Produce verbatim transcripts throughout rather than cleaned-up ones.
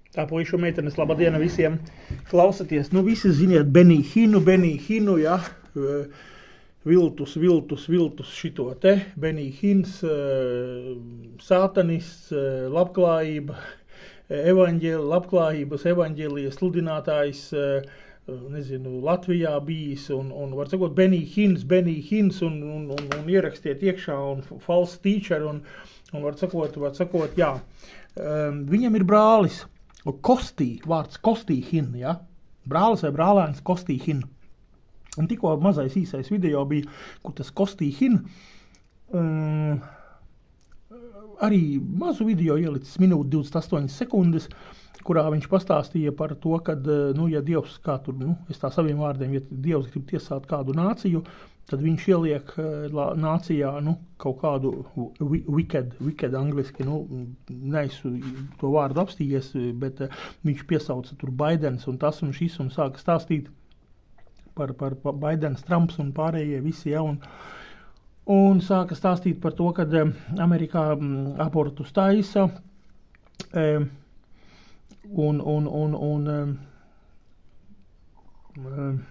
Tā puišu meitenes, labadiena visiem klausaties. Nu, visi ziniet Benihinu, Benihinu, ja, viltus, viltus, viltus šito te. Benihins, sātanists, labklājība, evaņģēli, labklājības evaņģēlijas sludinātājs, nezinu, Latvijā bijis, un, un var sakot, Benihins, Benihins, un, un, un, un ierakstiet iekšā, un false teacher, un, un var sakot, var sakot, jā. Viņam ir brālis. Kostī, vārds Kostīhin, ja? Brālis vai brālēns Kostīhin. Un tikko mazais īsais video bija, kur tas Kostīhin um, arī mazu video ielicis minūti divdesmit astoņas sekundes, kurā viņš pastāstīja par to, kad, nu, ja Dievs, kā tur, nu, es tā saviem vārdiem, ja Dievs grib tiesāt kādu nāciju, tad viņš ieliek nācijā, nu, kaut kādu wicked, wicked angliski, nu, neesmu to vārdu apstījies, bet viņš piesauca tur Baidens un tas un šis un sāka stāstīt par, par Baidens, Trumps un pārējie visi, ja, un, un sāka stāstīt par to, kad Amerikā abortus taisa, un, un, un, un, un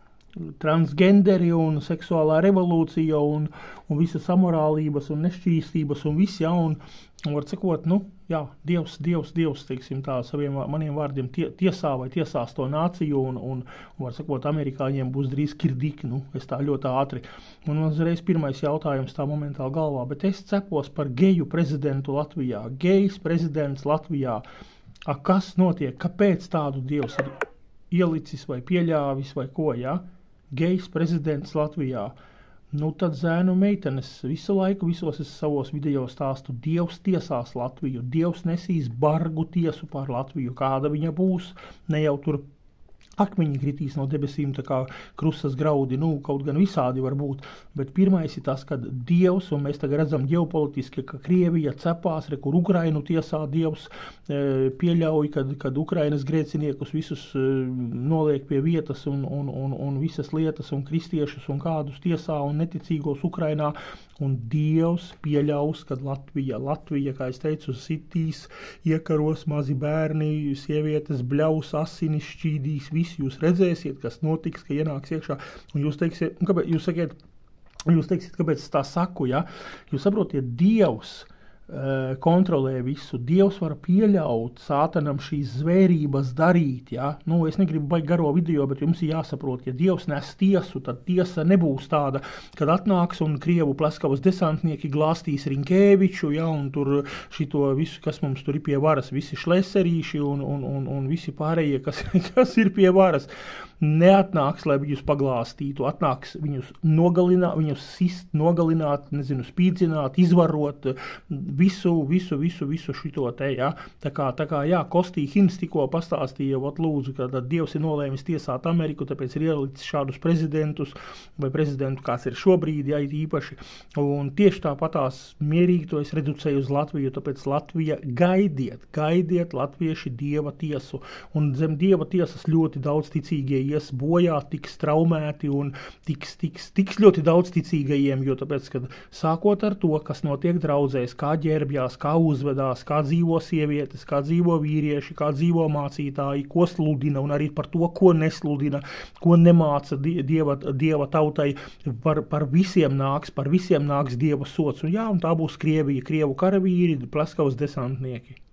transgenderi un seksuālā revolūcija un, un visas amorālības un nešķīstības un viss, ja, un, un var sakot, nu, jā, Dievs, Dievs, Dievs, teiksim tā, saviem maniem vārdiem tie, tiesā vai tiesās to nāciju un, un, un var sakot, amerikāņiem būs drīz kirdiki, nu, es tā ļoti ātri. Un man uzreiz pirmais jautājums tā momentāli galvā, bet es cepos par geju prezidentu Latvijā, gejs prezidents Latvijā. A, kas notiek? Kāpēc tādu Dievs ir ielicis vai pieļāvis vai ko, ja? Gejs prezidents Latvijā. Nu, tad zēnu meitenes visu laiku, visos es savos video stāstu, Dievs tiesās Latviju, Dievs nesīs bargu tiesu pār Latviju, kāda viņa būs, ne jau tur akmeņi kritīs no debesīm, tā kā krusas graudi, nu, kaut gan visādi var būt, bet pirmais ir tas, kad Dievs, un mēs tagad redzam ģeopolitiski, ka Krievija cepās, re, kur Ukrainu tiesā Dievs e, pieļauj, kad, kad Ukrainas grēciniekus visus e, noliek pie vietas un, un, un, un visas lietas un kristiešus un kādus tiesā un neticīgos Ukrainā, un Dievs pieļaus, kad Latvija, Latvija, kā es teicu, sitīs, iekaros mazi bērni, sievietes bļaus, asinis šķīdīs, visi jūs redzēsiet, kas notiks, ka ienāks iekšā, un jūs teiksiet, un kāpēc, jūs sakiet, jūs teiksiet, kāpēc es tā saku, ja? Jūs saprotiet, Dievs uh, kontrolē visu, Dievs var pieļaut sātanam šīs zvērības darīt, ja? Nu, es negribu baigt garo video, bet jums ir jāsaprot, ja Dievs nes tiesu, tad tiesa nebūs tāda, kad atnāks un Krievu pleskavas desantnieki glāstīs Rinkēviču, ja, un tur šito visu, kas mums tur ir pie varas, visi šleserīši un, un, un, un visi pārējie, kas, kas ir pie varas, neatnāks, lai viņus paglāstītu, atnāks viņus nogalināt, viņus sist, nogalināt, nezinu, spīdzināt, izvarot, visu, visu, visu, visu šito te, ja. Tā kā, tā kā, jā, Kostīhins tikko pastāstīja, ot lūdzu, ka tad Dievs ir nolēmis tiesāt Ameriku, tāpēc ir ielicis šādus prezidentus, vai prezidentu, kāds ir šobrīd, jā, īpaši, un tieši tāpatās mierīgi to es reducēju uz Latviju, tāpēc Latvija gaidiet, gaidiet latvieši Dieva tiesu, un zem Dieva tiesas ļoti daudz ticīgie ies bojā, tiks traumēti un tiks, tiks, tiks ļoti daudz ticīgajiem, jo tāpēc, kad sākot ar to, kas notiek draudzēs, kā ģērbjās, kā uzvedās, kā dzīvo sievietes, kā dzīvo vīrieši, kā dzīvo mācītāji, ko sludina un arī par to, ko nesludina, ko nemāca dieva, dieva tautai, par, par visiem nāks, par visiem nāks Dieva sots. Un jā, un tā būs Krievija, Krievu karavīri, pleskavas desantnieki.